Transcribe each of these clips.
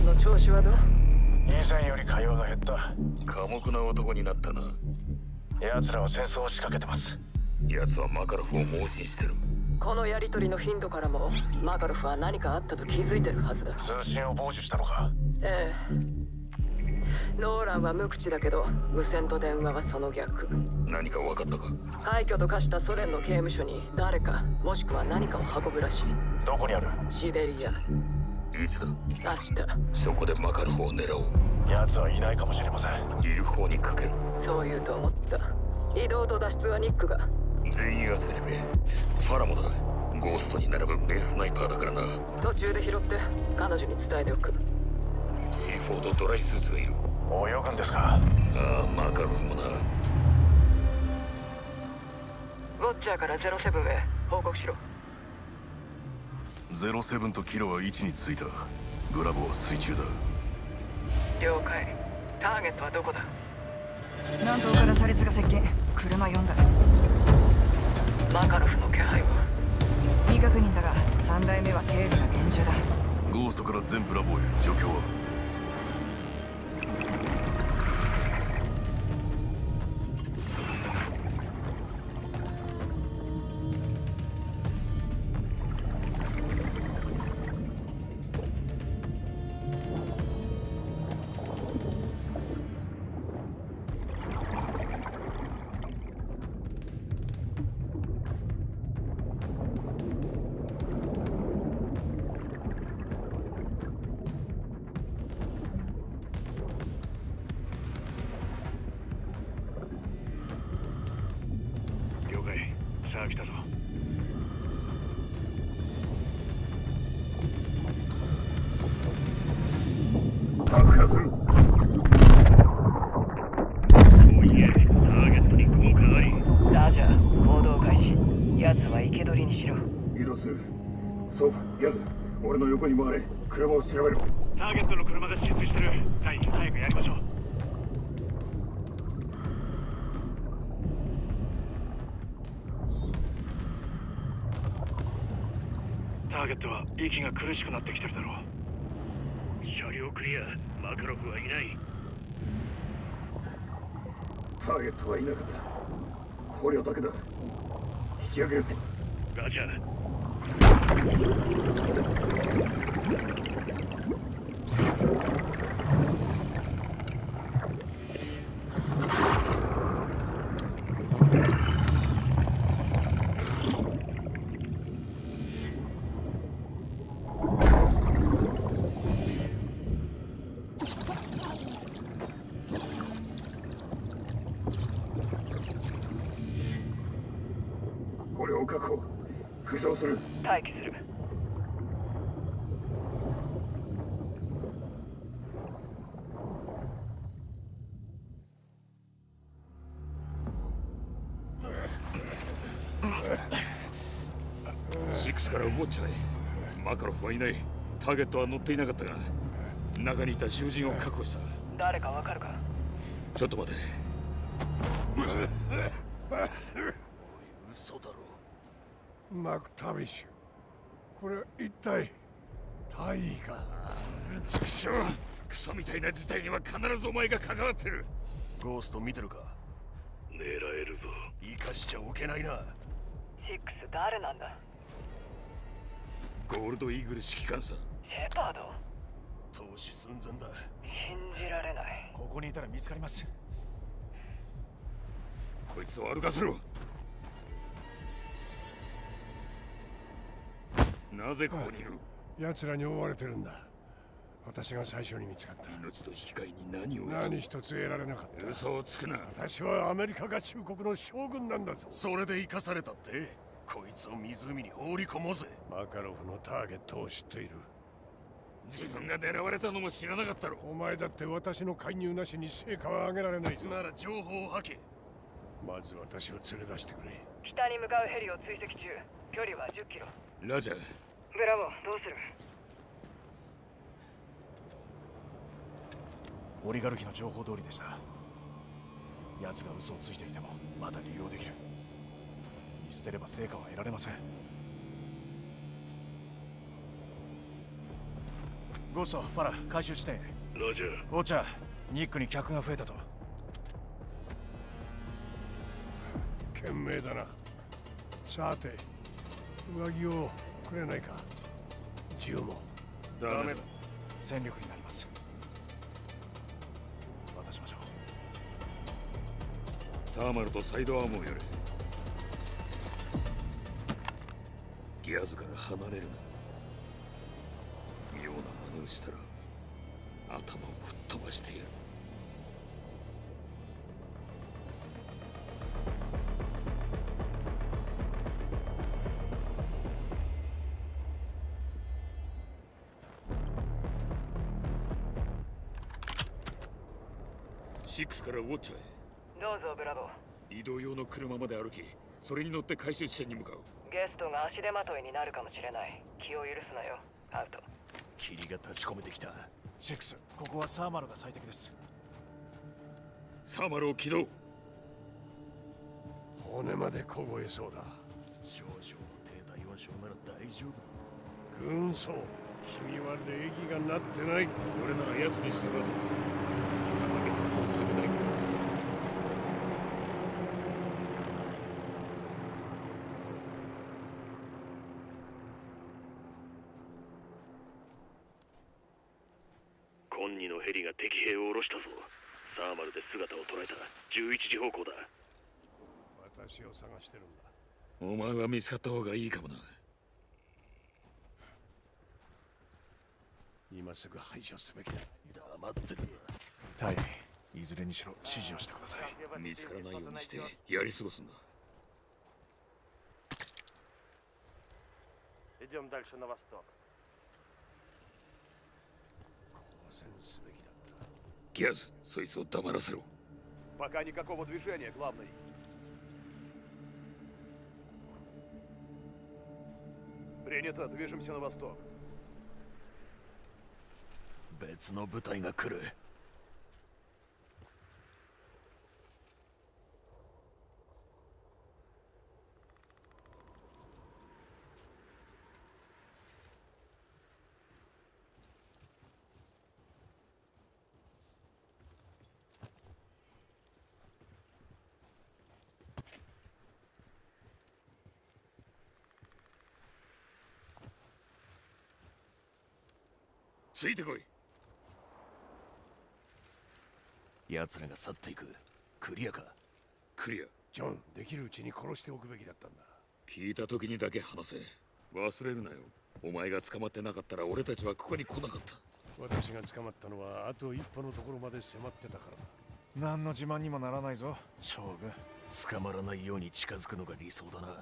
ンの調子はどう？ 以前より会話が減った。 寡黙な男になったな。 奴らは戦争を仕掛けてます。 奴はマカロフを盲信してる。 このやり取りの頻度からもマカロフは何かあったと気づいてるはずだ。 通信を傍受したのか？ ええ。ノーランは無口だけど無線と電話はその逆。 何か分かったか？ 廃墟と化したソ連の刑務所に誰かもしくは何かを運ぶらしい。 どこにある？ シベリア。 いつだ？ 明日。 そこでマカロフを狙おう。 奴はいないかもしれません。 いる方にかける。 そう言うと思った。移動と脱出はニックが。 全員集めてくれ。ファラもだ。ゴーストに並ぶベースナイパーだからな。 途中で拾って彼女に伝えておく。 シーフォードドライスーツがいる。 泳ぐんですか？ ああ、マカロフもな。 ウォッチャーから07へ報告しろ。 07とキロは位置についた。ブラボーは水中だ。 了解。ターゲットはどこだ？ 南東から車列が接近。車4台。 マカロフの気配は？ 未確認だが3台目は警備が厳重だ。 ゴーストから全ブラボーへ。状況は？ さあ来たぞ。 爆破する。 おいえ、ターゲットに効果あり。 ラジャー、行動開始。奴は生け捕りにしろ。 移動する。ソフ、ギャズ、俺の横に回れ。車を調べろ。 ターゲットの車が浸水してる。はい、早くやりましょう。ターゲットは息が苦しくなってきてるだろう。車両クリア。マカロフはいない。 ターゲットはいなかった。捕虜だけだ。引き上げるぞ。 ラジャー。 捕虜を確保。浮上する。 待機する。 6からウォッチャーへ。マカロフはいない。ターゲットは乗っていなかったが、中にいた囚人を確保した。 誰かわかるか？ ちょっと待て。おい、嘘だろ。 マクタビッシュ、これ一体大尉か？ 畜生、クソみたいな事態には必ずお前が関わってる。ゴースト見てるか？ 狙えるぞ。 生かしちゃおけないな。 6誰なんだ？ ゴールドイーグル指揮官さ。 シェパード？ 投資寸前だ。 信じられない。 ここにいたら見つかります。こいつを歩かせろ。なぜここにいる？ 奴らに追われてるんだ。私が最初に見つかった。 命と引き換えに何を得た？ 何一つ得られなかった。 嘘をつくな。 私はアメリカ合衆国の将軍なんだぞ。 それで生かされたって？こいつを湖に放り込もうぜ。 マカロフのターゲットを知っている。 自分が狙われたのも知らなかったろ。 お前だって私の介入なしに成果は上げられないぞ。 なら情報を吐け。 まず私を連れ出してくれ。 北に向かうヘリを追跡中。距離は10キロ。 ラジャー。 ブラボー、どうする？ オリガルヒの情報通りでした。奴が嘘をついていてもまだ利用できる。見捨てれば成果は得られません。 ゴースト、ファラ、回収地点へ。 ロジャー。 オーチャー、ニックに客が増えたと。 賢明だな。さて、上着をくれないか。銃も。 ダメだ。 戦力になります。渡しましょう。 サーマルとサイドアームをやれ。ギアズから離れるな。妙な真似をしたら頭を吹っ飛ばしてやる。6からウォッチャーへ。 どうぞブラボー。 移動用の車まで歩き、それに乗って回収地点に向かう。 ゲストが足手まといになるかもしれない。気を許すなよ、アウト。 霧が立ち込めてきた。 6、ここはサーマルが最適です。 サーマルを起動。 骨まで凍えそうだ。 少々の低体温症なら大丈夫だ。 軍曹、君は礼儀がなってない。 俺なら奴に従うぞ。貴様だけそこを避けないから。 今2のヘリが敵兵を下ろしたぞ。サーマルで姿を捉えた。11時方向だ。 私を探してるんだ。 お前は見つかった方がいいかもな。 今すぐ排除すべきだ。 黙ってるわ。 タイ、いずれにしろ指示をしてください。 見つからないようにしてやり過ごすんだ。 Идем дальше на восток。 抗戦すべきだった。 ギャズ、そいつを黙らせろ。 Пока никакого движения, главный。Принято, движемся на восток。 別の部隊が来る。 ついてこい。 奴らが去っていく。クリアか。 クリア。 ジョン、できるうちに殺しておくべきだったんだ。 聞いた時にだけ話せ。忘れるなよ。お前が捕まってなかったら俺たちはここに来なかった。 私が捕まったのはあと一歩のところまで迫ってたからだ。 何の自慢にもならないぞ、将軍。 捕まらないように近づくのが理想だな。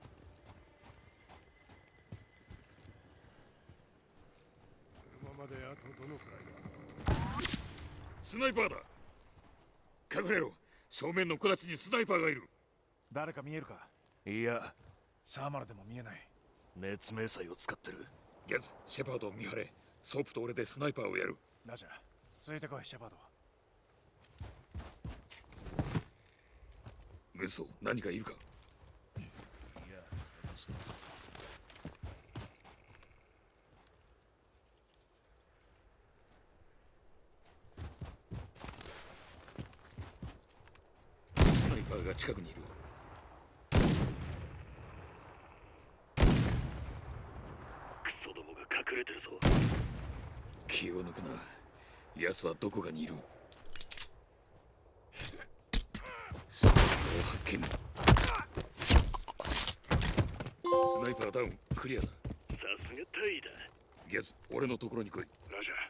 車まであとどのくらいだ。 スナイパーだ。隠れろ。正面の木立にスナイパーがいる。 誰か見えるか。 いや、 サーマルでも見えない。 熱迷彩を使ってる。 ギャズ、シェパードを見張れ。ソープと俺でスナイパーをやる。 ラジャー、ついてこい、シェパード。 軍曹、何かいるか。 いや、探して。 スナイパーが近くにいる。 クソどもが隠れてるぞ。 気を抜くな。奴はどこかにいる。スナイパーを発見。スナイパーダウン、クリアだ。 さすがタイだ。 ギャズ、俺のところに来い。 ラジ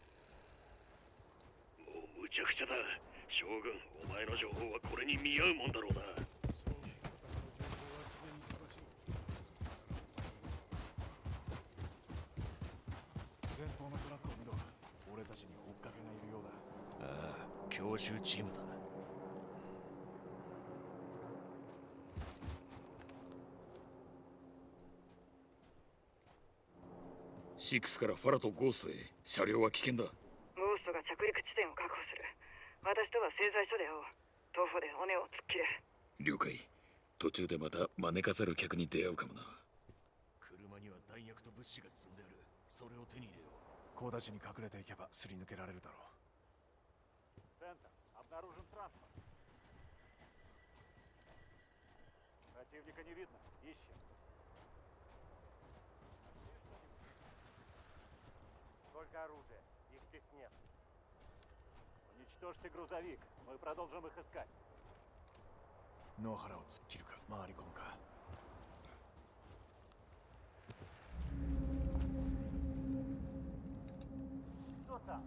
ャー。もう無茶苦茶だ。将軍、お前の情報はこれに見合うもんだろうな。 前方のトラックを見ろ。俺たちに追っかけがいるようだ。 ああ、教習チームだ。 6からファラとゴーストへ。車両は危険だ。 ゴーストが着陸地点を確保する。私とは製材所で会おう。徒歩で尾根を突っ切れ。 了解。途中でまた招かざる客に出会うかもな。 車には弾薬と物資が積んである。それを手に入れよう。 工立ちに隠れていけばすり抜けられるだろう。 Центр. Обнаружен транспорт. Противника не видно. Ищем. Сколько оружия? Их здесь нет. Уничтожьте грузовик. Мы продолжим их искать. 野原を突っ切るか回り込むか。 Что там?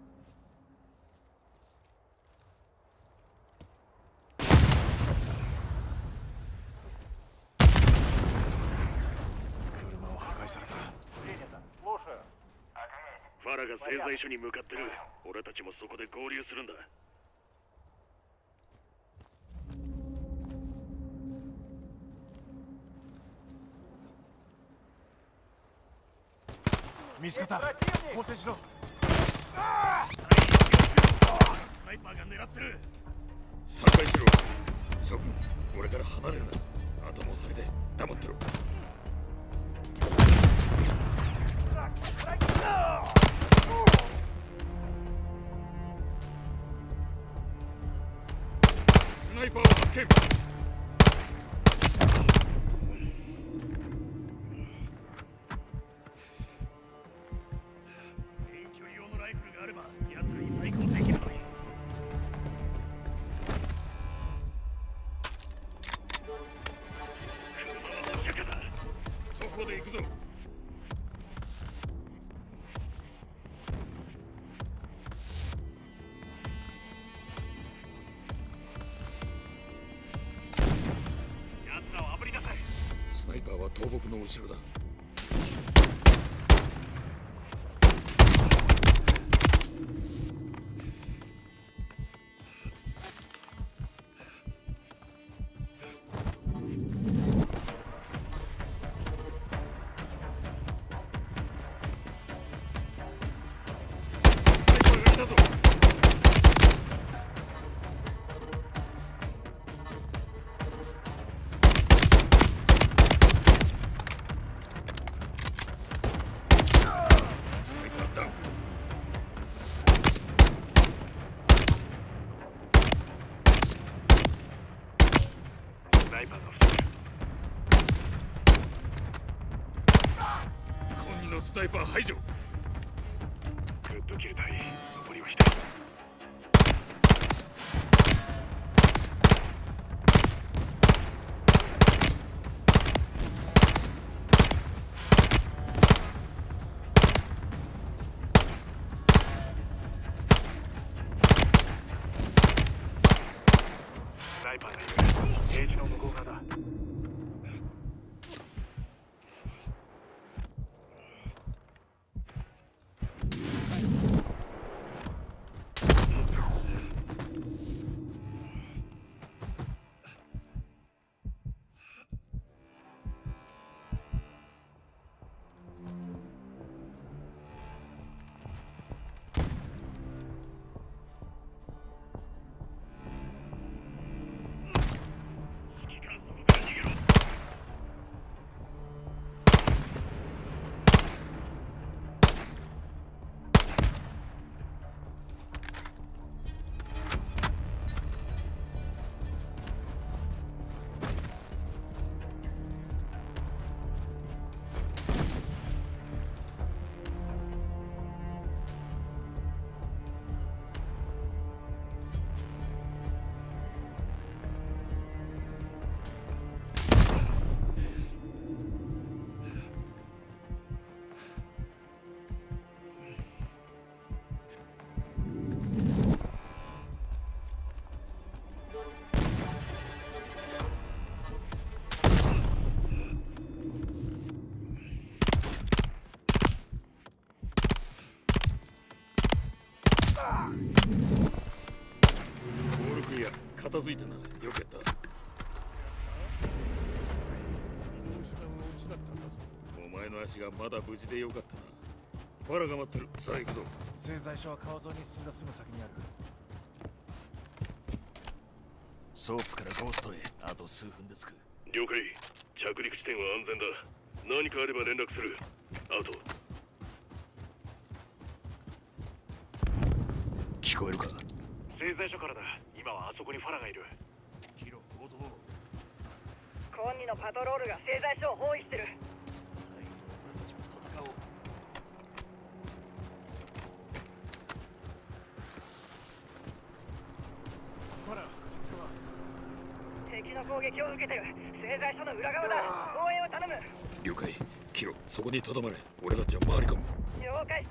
車を破壊された。 Принято. Слушаю. ファラが製材所に向かってる。俺たちもそこで合流するんだ。 見つかった。放水しろ。 スナイパーが狙ってる。 散開しろ。諸君、俺から離れるな。頭を下げて黙ってろ。スナイパーを発見。 遠距離用のライフルがあれば奴らに対抗できるのに。徒歩で行くぞ。奴らをあぶり出せ。 スナイパーは倒木の後ろだ。だぞ。スナイパーダウン。 スナイパーが2人。 今2のスナイパー排除。 グッドキル隊残りは1人。スナイパーがいる。ゲージの向こう側だ。 ボールクリア。片付いたな。よくやった。お前の足がまだ無事でよかったな。ファラが待ってる。さあ行くぞ。 製材所は川沿いに進んだすぐ先にある。 ソープからゴーストへあと数分で着く。 了解。着陸地点は安全だ。何かあれば連絡する。アウト。 聞こえるか？ 製材所からだ。今はあそこにファラがいる。 キロ、応答。 今2のパトロールが製材所を包囲してる。 俺たちも戦おう。 ファラ、 敵の攻撃を受けてる。製材所の裏側だ。応援を頼む。 了解。キロ、そこにとどまれ。俺たちは回り込む。 了解した。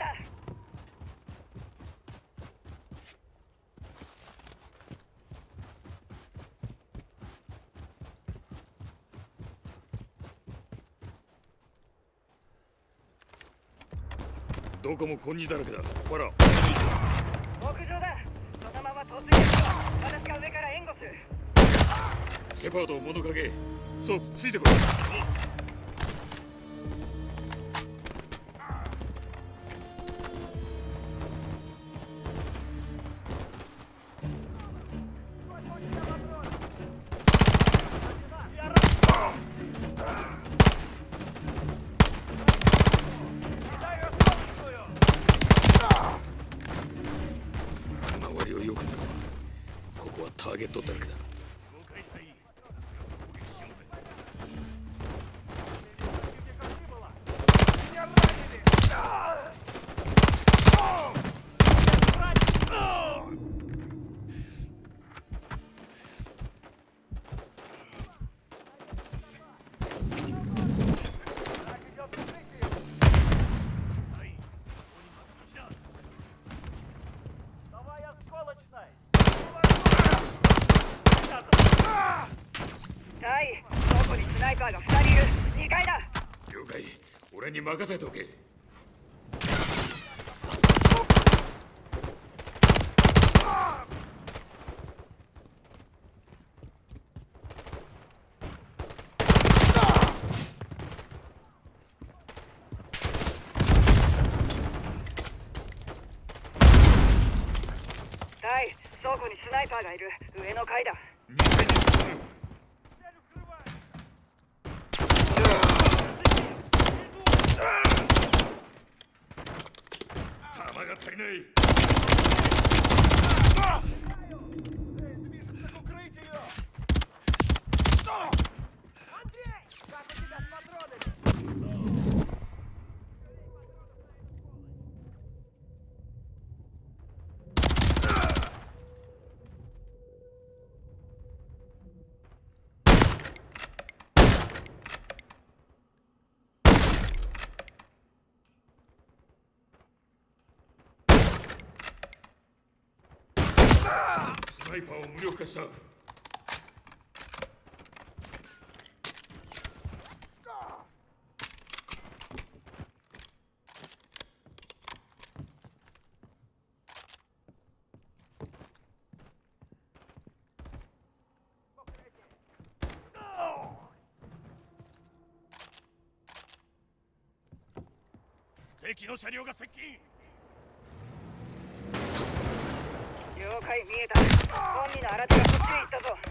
どこもコンニだらけだ。ほら。 屋上だ。そのまま突入しろ。私が上から援護する。 シェパード、物陰。ソープ、ついてこい。周りをよく見ろ。ここはターゲットだらけだ。 タイ、どこにスナイパーが2人いる。2階だ。 了解。俺に任せておけ。 タイ、倉庫にスナイパーがいる。上の階だ。 2階に進む。弾が足りない。スナイパーを無力化した。 敵の車両が接近。 了解、見えた。本人の新手がそっちへ行ったぞ。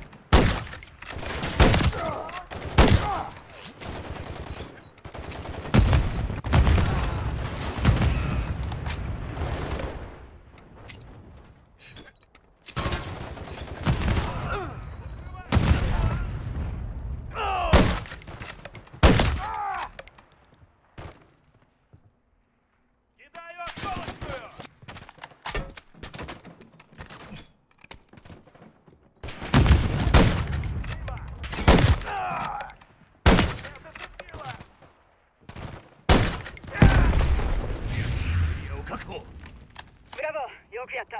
ブラボー、よくやった。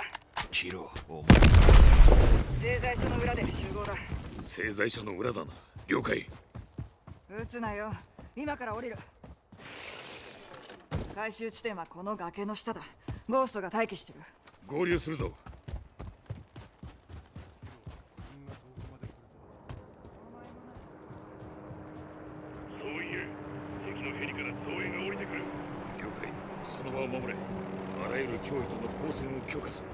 キロ、お製材所の裏で集合だ。 製材所の裏だな。了解。 撃つなよ。今から降りる。回収地点はこの崖の下だ。ゴーストが待機してる。 合流するぞ。 そういえ、敵のヘリから増援が降りてくる。 了解。その場を守れ。あらゆる脅威との交戦を許可する。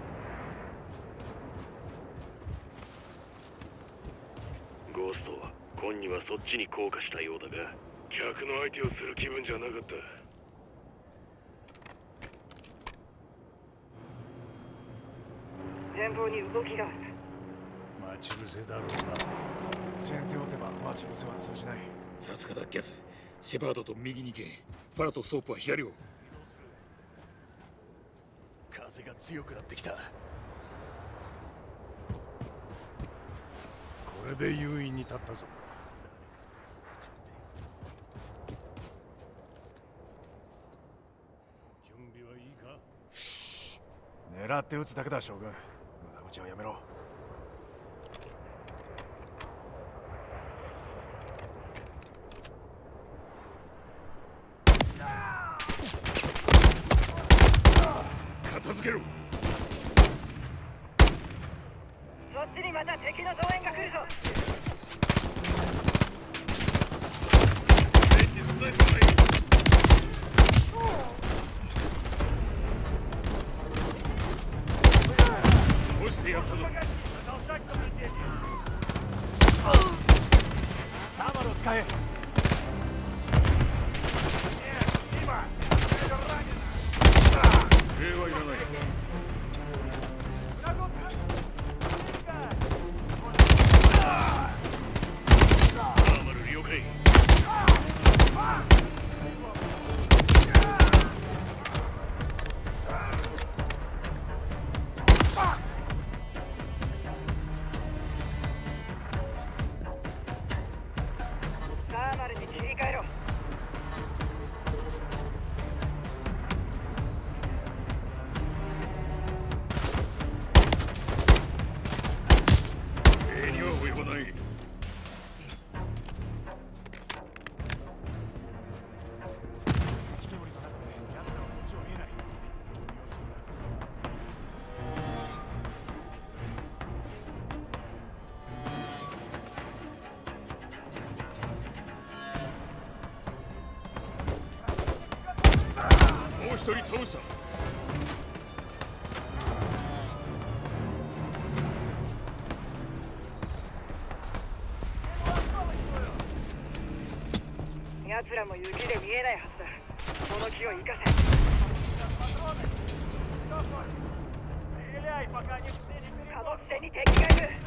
ゴースト、 今にはそっちに降下したようだが、客の相手をする気分じゃなかった。 前方に動きがある。 待ち伏せだろうな。 先手を打てば待ち伏せは通じない。 さすがだキャス。シェパードと右に行け。パラとソープは左を。 風が強くなってきた。 これで優位に立ったぞ。準備はいいか？ 狙って撃つだけだ将軍。無駄口はやめろ。 片付けろ。 そっちにまた敵の増援が来るぞ。 スナイパーがいる。押してやったぞ。 サーバルを使え。 礼はいらない。 アーマル了解。 サーマルに切り替えろ。 礼には及ばない。 引き森の中で奴らはこっちを見えない。それを利用するんだ。 もう一人倒した。 奴らも雪で見えないはずだ。この気を生かせ。貨物船に敵がいる。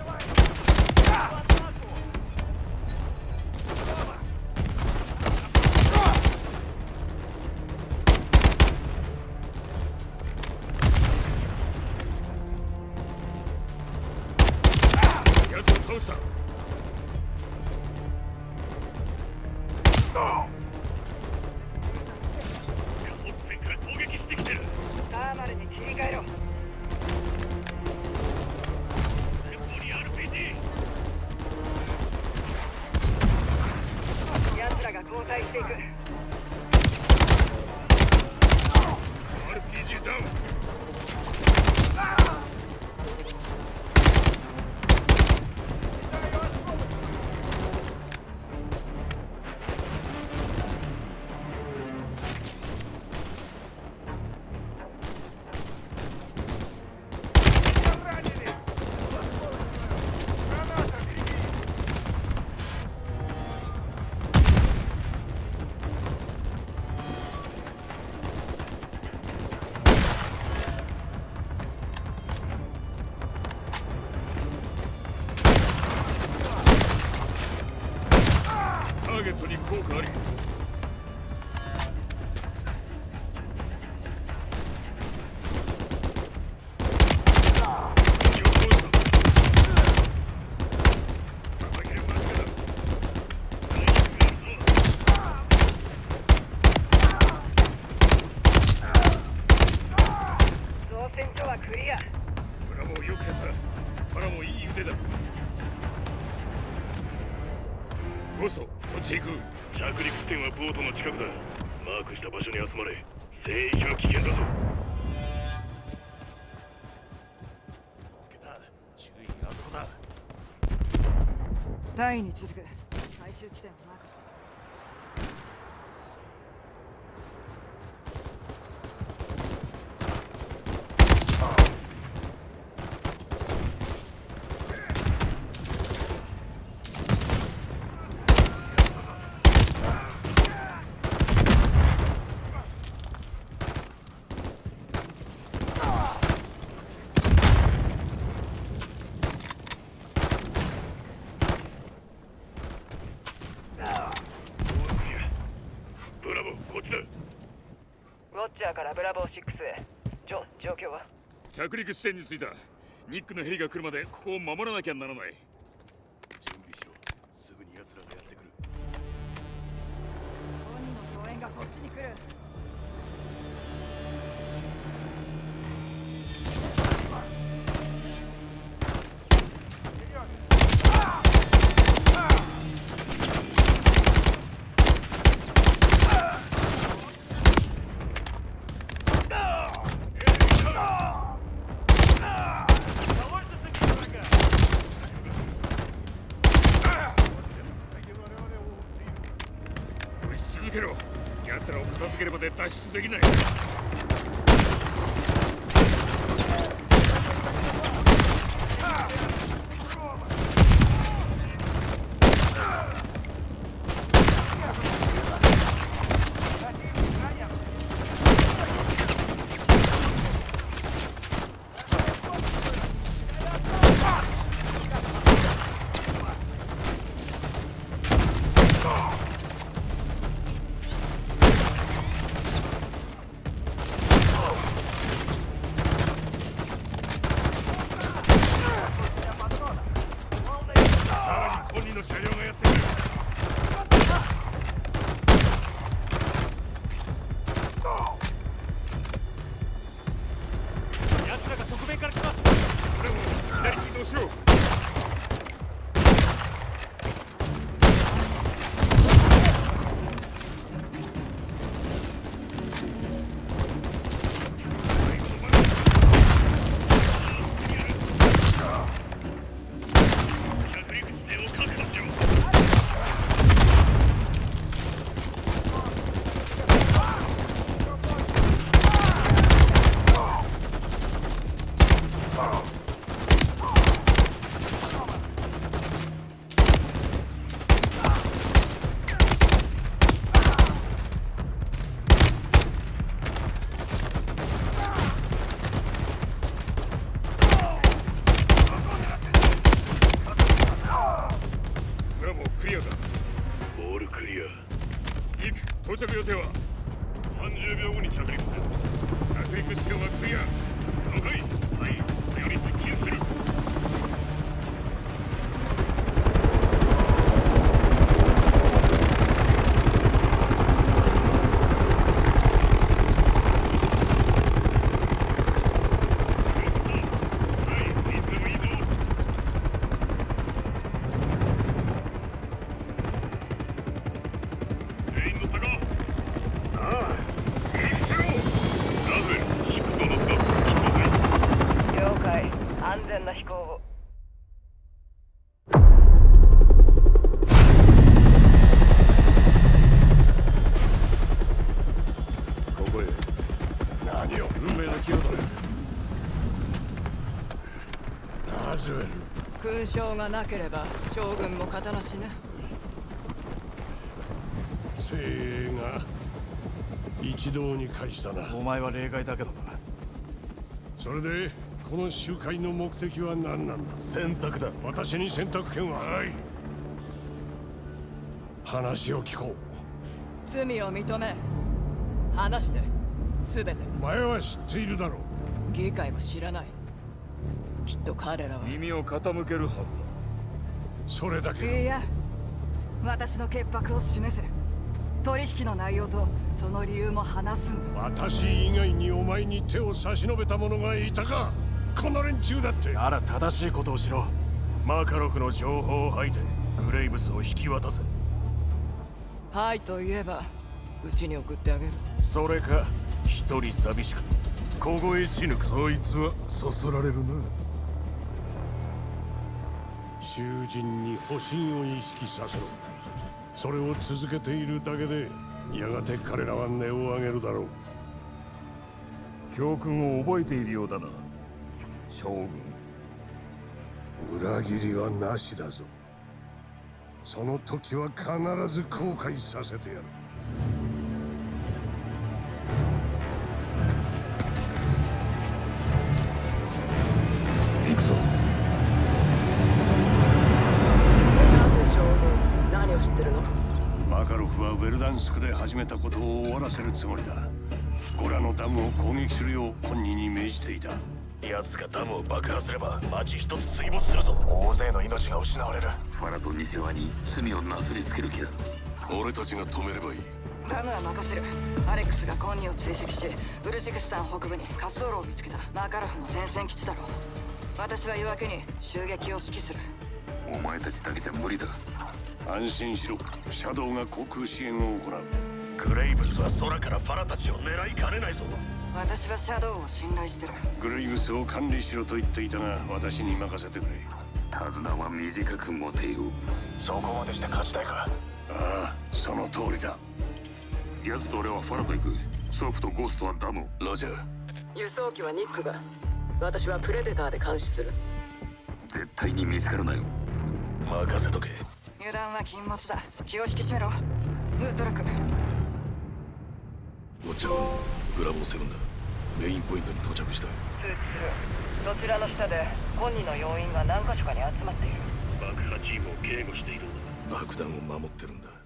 奴を倒した。 船から攻撃してきてる。 サーマルに切り替えろ。 前方に RPG。 奴らが交代していく。 RPG ダウン。ターゲットに効果あり。 造船所はクリア。 ブラボーよくやった。パラもいい腕だ。ゴソ、そっちへ行く。 着陸地点はボートの近くだ。マークした場所に集まれ。聖域は危険だぞ。 つけた。注意、あそこだ。 単位に続く回収地点をマークした。 チャーからブラボー6へ。ジョン、状況は？ 着陸地点に着いた。ニックのヘリが来るまでここを守らなきゃならない。 準備しろ。すぐに奴らがやってくる。 本人の増援がこっちに来る。 続けろ。奴らを片付けるまで脱出できない。 車両がやってくる。 奴らが側面から来ます。 これも左に移動しろ。到着予定は 30秒後に着陸する。 着陸地点はクリア。 了解。はい、これより接近する。 安全な飛行を。 ここへ。 何を運命の岐路だ。 ラズウェル。 勲章がなければ将軍も勝たなしね。 精鋭が一堂に会したな。 お前は例外だけどな。 それでこの集会の目的は何なんだ。 選択だ。 私に選択権はない。話を聞こう。 罪を認め話して全て。 お前は知っているだろう。 議会は知らない。きっと彼らは耳を傾けるはずだ。 それだけ。 いや、私の潔白を示せ。取引の内容とその理由も話すんだ。 私以外にお前に手を差し伸べた者がいたか。この連中だって。 なら正しいことをしろ。 マカロフの情報を吐いてグレイブスを引き渡せ。 はいと言えばうちに送ってあげる。 それか一人寂しく凍え死ぬか。 そいつはそそられるな。囚人に保身を意識させろ。それを続けているだけでやがて彼らは音を上げるだろう。 教訓を覚えているようだな、将軍。 裏切りはなしだぞ。その時は必ず後悔させてやる。 行くぞ。 なんで将軍、何を知ってるの？ マカロフはウェルダンスクで始めたことを終わらせるつもりだ。 ゴラのダムを攻撃するよう本人に命じていた。 奴がダムを爆破すれば町一つ水没するぞ。大勢の命が失われる。 ファラとニセワに罪をなすりつける気だ。 俺たちが止めればいい。 ダムは任せる。アレックスがコンニを追跡し、ウルジクスタン北部に滑走路を見つけた。マカロフの前線基地だろう。私は夜明けに襲撃を指揮する。 お前たちだけじゃ無理だ。 安心しろ。シャドウが航空支援を行う。 グレイブスは空からファラたちを狙いかねないぞ。 私はシャドウを信頼してる。 グレイブスを管理しろと言っていたが、私に任せてくれ。 手綱は短く持てよ。 そこまでして勝ちたいか。 ああ、その通りだ。 奴と俺はファラと行く。ソフとゴーストはダムを。 ロジャー。 輸送機はニックが、私はプレデターで監視する。 絶対に見つからないよ。 任せとけ。 油断は禁物だ。気を引き締めろ。グッドラック。 ウォッチャー、ブラボー7だ。メインポイントに到着した。 通知する。そちらの下でコンニの要員が何か所かに集まっている。 爆破チームを警護している。爆弾を守ってるんだ。